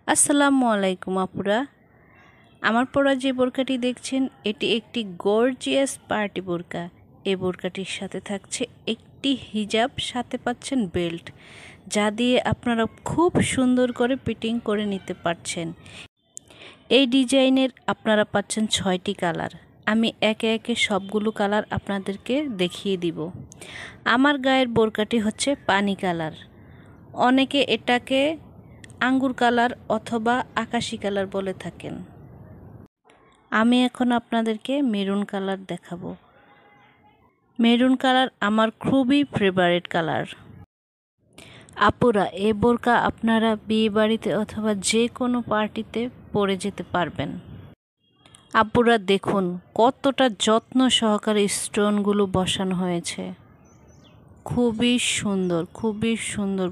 আসসালামু আলাইকুম আপুরা। আমার পরা যে বোরকাটি দেখছেন এটি একটি গর্জিয়াস পার্টি বোরকা। এই বোরকাটির সাথে থাকছে একটি হিজাব, সাথে পাচ্ছেন বেল্ট, যা দিয়ে আপনারা খুব সুন্দর করে ফিটিং করে নিতে পারছেন। এই ডিজাইনের আপনারা পাচ্ছেন 6টি কালার। আমি একে একে সবগুলো কালার আপনাদেরকে দেখিয়ে দিব। আমার গায়ের বোরকাটি হচ্ছে পানি কালার, অনেকে এটাকে আঙ্গুর কালার অথবা আকাশি কালার বলে থাকেন। আমি এখন আপনাদেরকে মেরুন কালার দেখাবো। মেরুন কালার আমার খুবই ফেভারিট কালার। আপুরা, এই বোরকা আপনারা বিয়ে বাড়িতে অথবা যে কোনো পার্টিতে পরে যেতে পারবেন। আপুরা দেখুন কতটা যত্ন সহকারে স্টোনগুলো বসানো হয়েছে। খুবই সুন্দর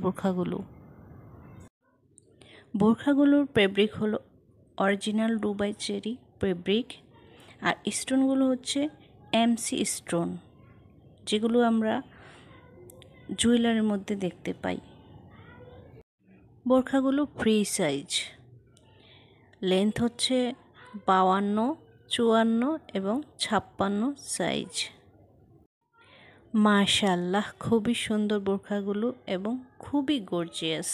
বোরখাগুলোর ফেব্রিক হলো অরিজিনাল দুবাই চেরি ফেব্রিক, আর স্টোনগুলো হচ্ছে এমসি স্টোন, যেগুলো আমরা জুয়েলারির মধ্যে দেখতে পাই। বোরখাগুলো ফ্রি সাইজ, লেন্থ হচ্ছে 52, 54 এবং 56 সাইজ। মাশাআল্লাহ, খুবই সুন্দর বোরখাগুলো এবং খুবই গর্জিয়াস।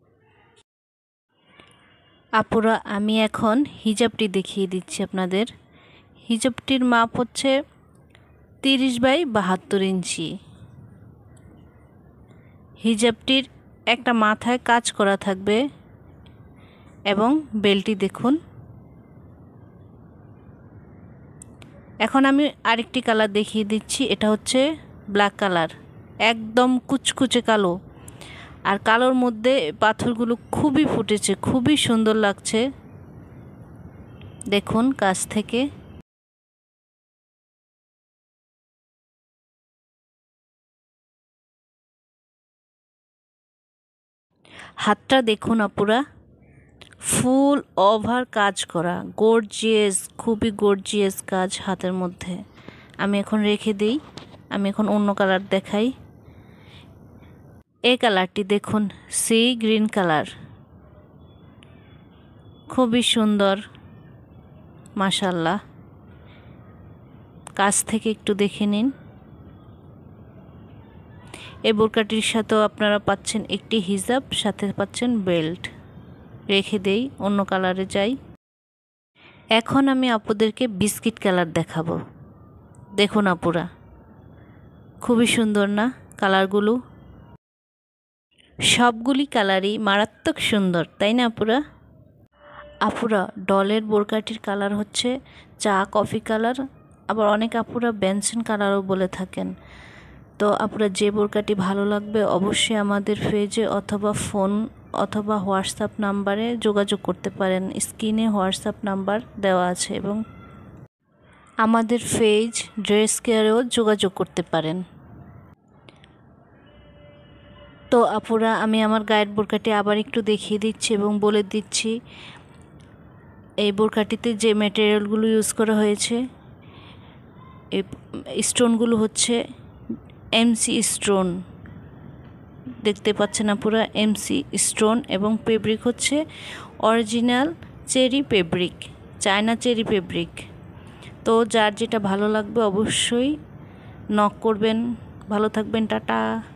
আপুরা, আমি এখন হিজাবটি দেখিয়ে দিচ্ছি আপনাদের। হিজাবটির মাপ হচ্ছে 30x72 ইঞ্চি। হিজাবটির একটা মাথায় কাজ করা থাকবে এবং বেল্টটি দেখুন। এখন আমি আরেকটি কালার দেখিয়ে দিচ্ছি। এটা হচ্ছে ব্ল্যাক কালার, একদম কুচকুচে কালো, আর কালোর মধ্যে পাথরগুলো খুবই ফুটেছে, খুবই সুন্দর লাগছে। দেখুন কাছ থেকে। হাতটা দেখুন আপুরা, ফুল ওভার কাজ করা, গর্জিয়াস, খুবই গর্জিয়াস কাজ হাতের মধ্যে। আমি এখন রেখে দিই। আমি এখন অন্য কালার দেখাই। এই কালারটি দেখুন, সি গ্রিন কালার, খুবই সুন্দর মাশাআল্লাহ। কাছ থেকে একটু দেখে নিন। এই বোরকাটির সাথেও আপনারা পাচ্ছেন একটি হিজাব, সাথে পাচ্ছেন বেল্ট। রেখে দেই, অন্য কালারে যাই। এখন আমি আপুদেরকে বিস্কিট কালার দেখাবো। দেখুন আপুরা, খুবই সুন্দর না কালারগুলো? সবগুলি কালারই মারাত্মক সুন্দর, তাই না আপুরা? আপুরা, ডলের বোরকাটির কালার হচ্ছে চা কফি কালার, আবার অনেক আপুরা বেনসিন কালারও বলে থাকেন। তো আপুরা, যে বোরকাটি ভালো লাগবে অবশ্যই আমাদের পেজে অথবা ফোন অথবা হোয়াটসঅ্যাপ নাম্বারে যোগাযোগ করতে পারেন। স্ক্রিনে হোয়াটসঅ্যাপ নাম্বার দেওয়া আছে এবং আমাদের পেজ ড্রেস কেয়ারেও যোগাযোগ করতে পারেন। তো আপুরা, আমি আমার গায়ের বোরকাটি আবার একটু দেখিয়ে দিচ্ছি এবং বলে দিচ্ছি এই বোরকাটিতে যে ম্যাটেরিয়ালগুলো ইউজ করা হয়েছে। এই স্টোনগুলো হচ্ছে এমসি স্টোন, দেখতে পাচ্ছেন আপুরা, এমসি স্টোন, এবং ফেব্রিক হচ্ছে original cherry fabric, China cherry fabric. তো যার যেটা ভালো লাগবে অবশ্যই নক করবেন। ভালো থাকবেন, টাটা।